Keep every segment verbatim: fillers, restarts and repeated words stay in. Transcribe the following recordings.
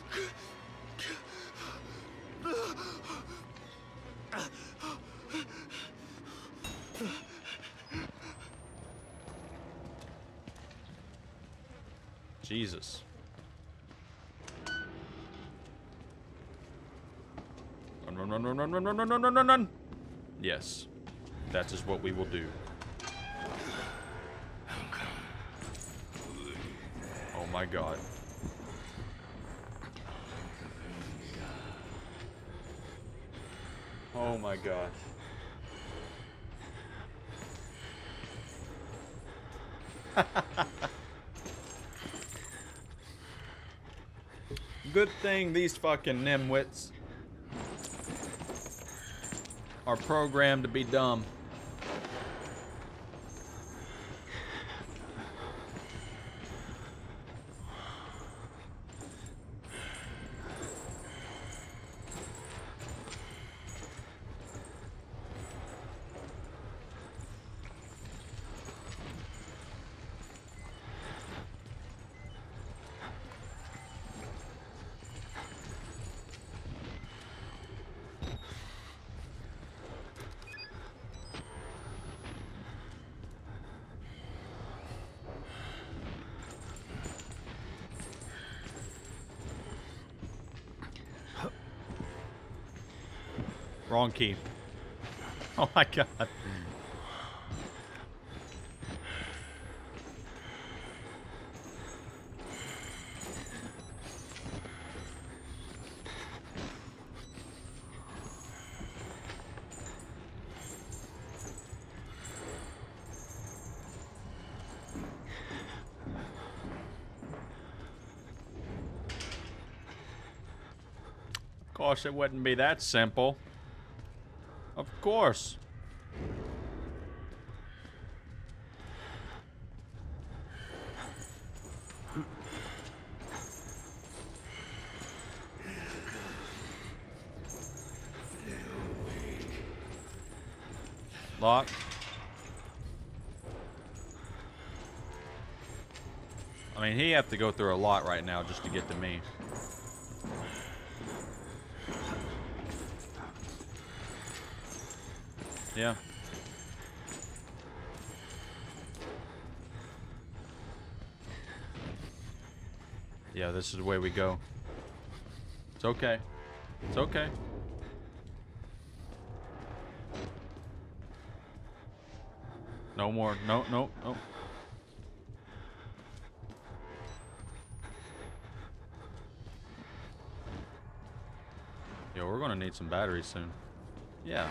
Jesus. Run, run, run, run, run, run, run, run, run, run, run, run. Yes. That is what we will do. Oh my god. Oh my gosh. Good thing these fucking nimwits are programmed to be dumb. Wrong key. Oh my god. Gosh, it wouldn't be that simple. Of course. Lock. I mean, he have to go through a lot right now just to get to me. Yeah. Yeah, this is the way we go. It's okay. It's okay. No more. No, no, no. Yo, we're gonna need some batteries soon. Yeah.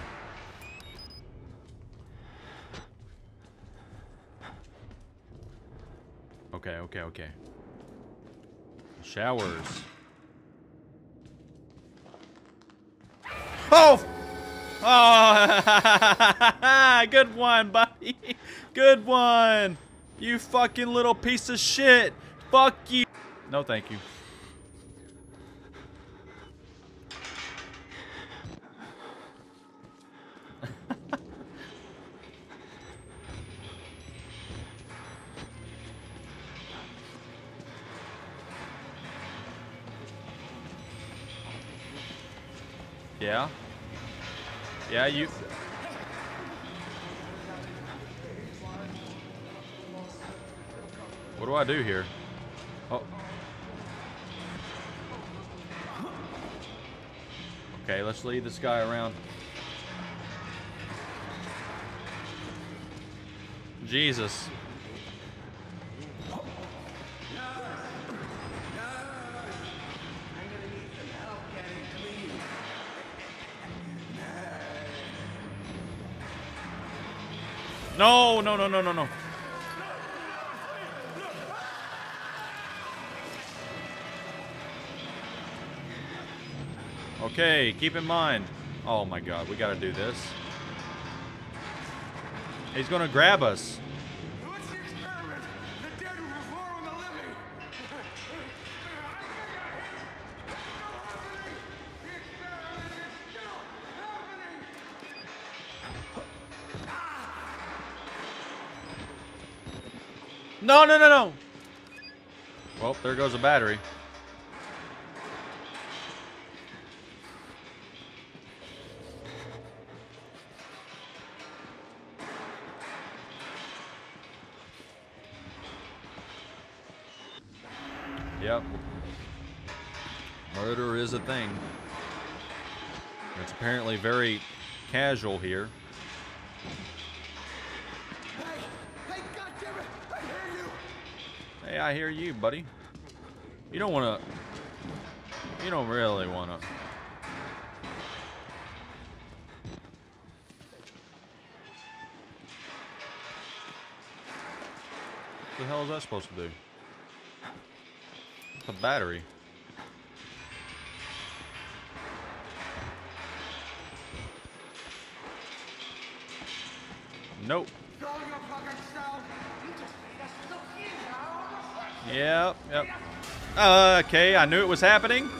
Okay, okay, okay. Showers. Oh! Oh! Good one, buddy. Good one. You fucking little piece of shit. Fuck you. No, thank you. Yeah? Yeah, you... What do I do here? Oh. Okay, let's lead this guy around. Jesus. No, no, no, no, no, no. Okay, keep in mind. Oh my god, we gotta do this. He's gonna grab us. What's the experiment? The dead will roar on the living. The experiment is still happening. No, no, no, no. Well, there goes a battery. Yep. Murder is a thing. It's apparently very casual here. Hey, hey, goddammit! I hear you. Hey, I hear you, buddy. You don't want to... You don't really want to... What the hell is that supposed to do? It's a battery. Nope. Yep, yep. Uh, okay, I knew it was happening.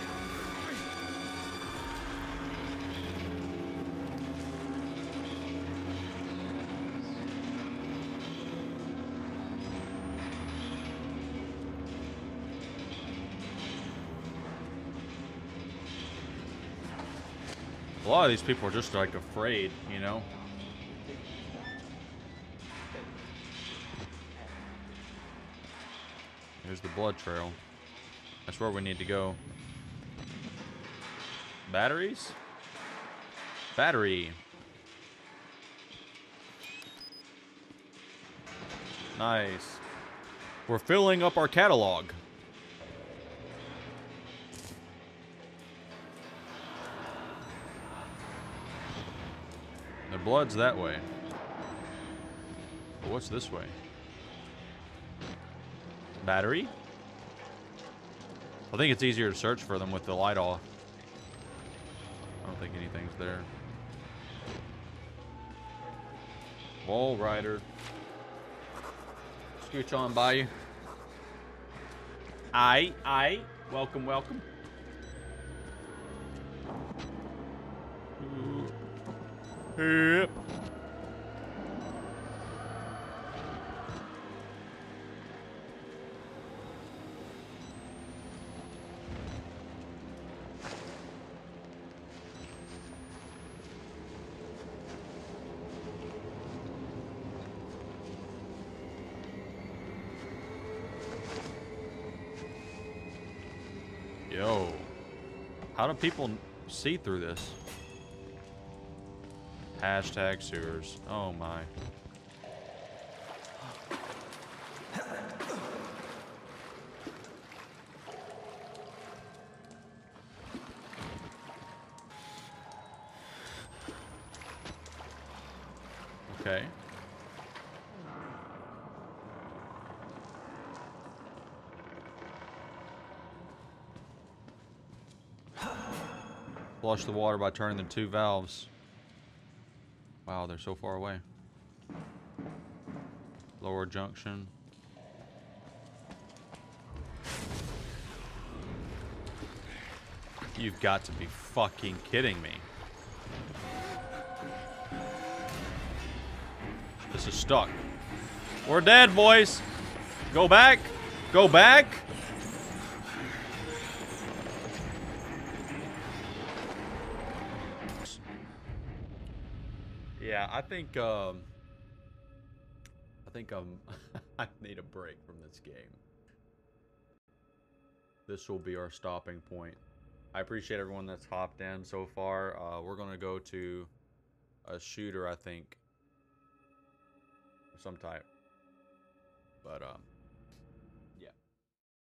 A lot of these people are just like afraid, you know? Here's the blood trail. That's where we need to go. Batteries? Battery. Nice. We're filling up our catalog. The blood's that way. But what's this way? Battery? I think it's easier to search for them with the light off. I don't think anything's there. Wall rider. Scooch on by you. Aye, aye. Welcome, welcome. Yep. Yo. How do people see through this? Hashtag sewers. Oh my. Okay. Flush the water by turning the two valves. Wow, they're so far away. Lower junction. You've got to be fucking kidding me. This is stuck. We're dead, boys. Go back. Go back. Yeah, I think um I think um I need a break from this game. This will be our stopping point. I appreciate everyone that's hopped in so far. Uh, we're gonna go to a shooter, I think, of some type. But um